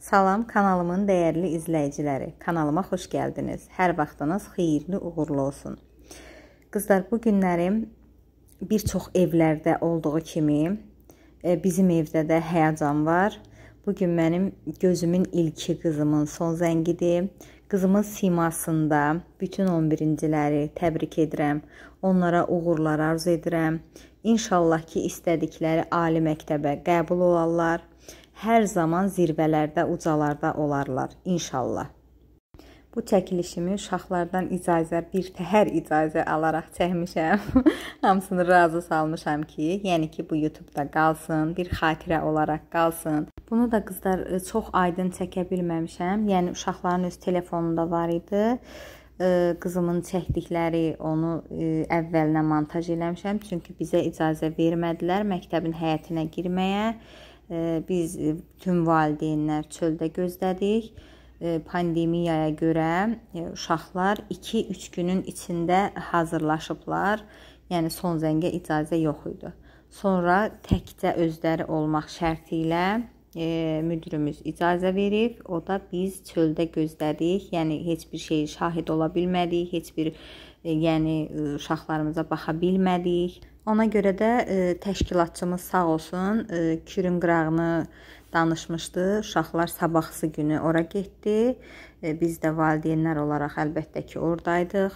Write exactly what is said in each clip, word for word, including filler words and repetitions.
Salam kanalımın dəyərli izləyiciləri. Kanalıma xoş gəldiniz. Hər vaxtınız xeyirli, uğurlu olsun. Qızlar, bu günlərim bir çox evlərdə olduğu kimi bizim evdə də həyəcan var. Bugün mənim gözümün ilki qızımın son zəngidir. Qızımın simasında bütün on birinciləri təbrik edirəm. Onlara uğurlar arzu edirəm. İnşallah ki, istədikləri ali məktəbə qəbul olarlar. Hər zaman zirvələrdə, ucalarda olarlar, inşallah. Bu çəkilişimi uşaqlardan icazə, bir təhər icazə alaraq çəkmişəm. Hamısını razı salmışam ki, yəni ki, bu YouTube'da qalsın, bir xatirə olaraq qalsın. Bunu da qızlar çox aydın çəkə bilməmişəm. Yəni, uşaqların öz telefonunda var idi. Qızımın çəkdikləri onu əvvəlinə montaj eləmişəm. Çünki bizə icazə vermədilər məktəbin həyətinə girməyə. Biz tüm valideynlər çöldə gözlədik. Pandemiyaya görə uşaqlar iki üç günün içində hazırlaşıblar. Yəni son zəngə icazə yox idi. Sonra təkcə özləri olmaq şərti ilə müdürümüz icazə verib. O da biz çöldə gözlədik. Yəni heç bir şey şahid ola bilmədik. Heç bir yəni uşaqlarımıza baxa bilmədik. Ona görə də e, təşkilatçımız sağ olsun e, Kürün qırağını danışmışdı. Uşaqlar sabahsı günü ora getdi. E, biz də valideynlər olaraq əlbəttə ki, oradaydıq.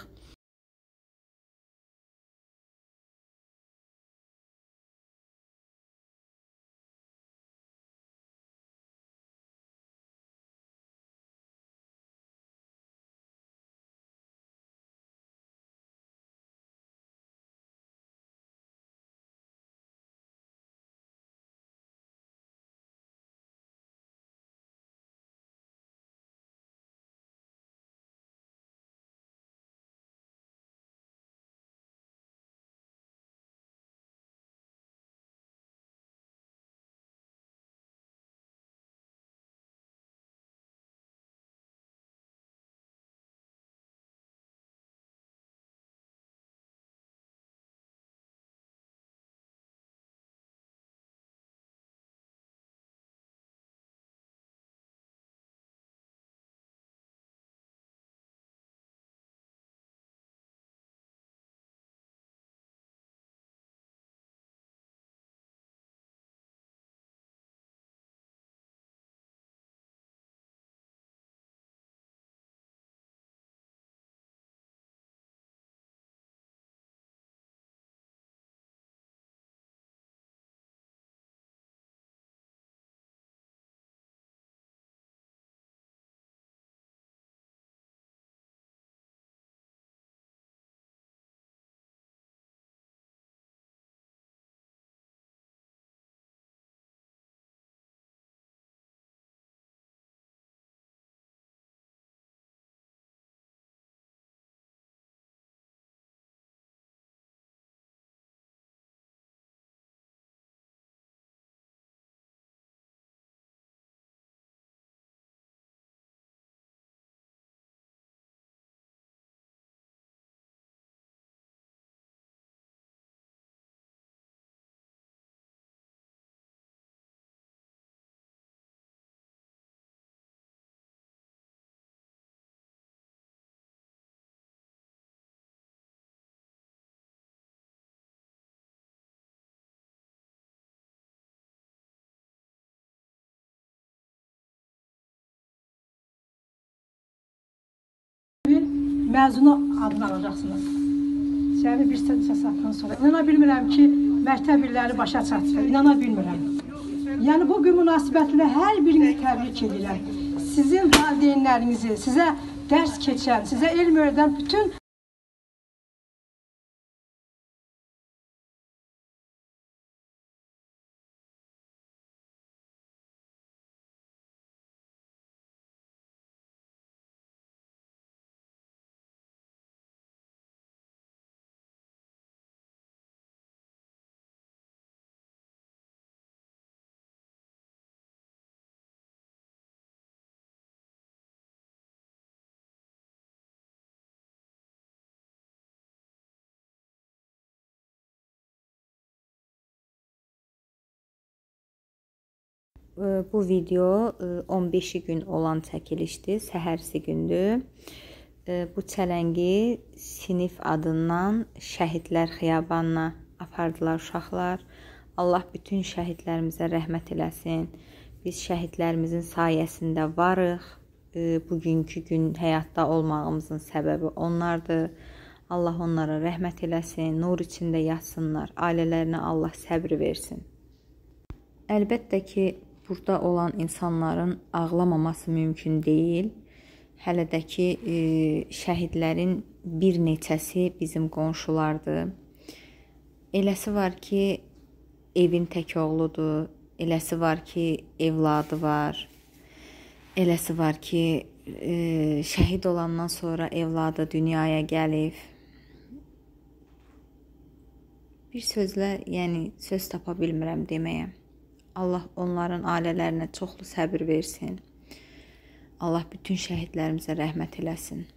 Məzunu adını alacaqsınız. Səni bir saatdan sonra. İnana bilmirəm ki, məktəb illəri başa çatır. İnana bilmirəm. Yəni, bu gün münasibətilə hər birinizi təbrik edirəm. Sizin valideynlərinizi, sizə dərs keçən, sizə elm öyrədən bütün bu video on beşi gün olan çəkilişdir, səhərsi gündür. Bu çələngi sinif adından Şəhidlər Xiyabanına apardılar uşaqlar. Allah bütün şəhidlərimizə rəhmət eləsin. Biz şəhidlərimizin sayəsində varıq. Bugünkü gün həyatda olmağımızın səbəbi onlardır. Allah onlara rəhmət eləsin, nur içində yatsınlar. Ailələrinə Allah səbr versin. Əlbəttə ki, burada olan insanların ağlamaması mümkün deyil. Hələ də ki, e, şəhidlərin bir neçəsi bizim qonşulardır. Eləsi var ki, evin tək oğludur. Eləsi var ki, evladı var. Eləsi var ki, e, şəhid olandan sonra evladı dünyaya gəlib. Bir sözlə, yəni söz tapa bilmirəm deməyə. Allah onların ailələrinə çoxlu səbir versin. Allah bütün şəhidlərimizə rəhmət eləsin.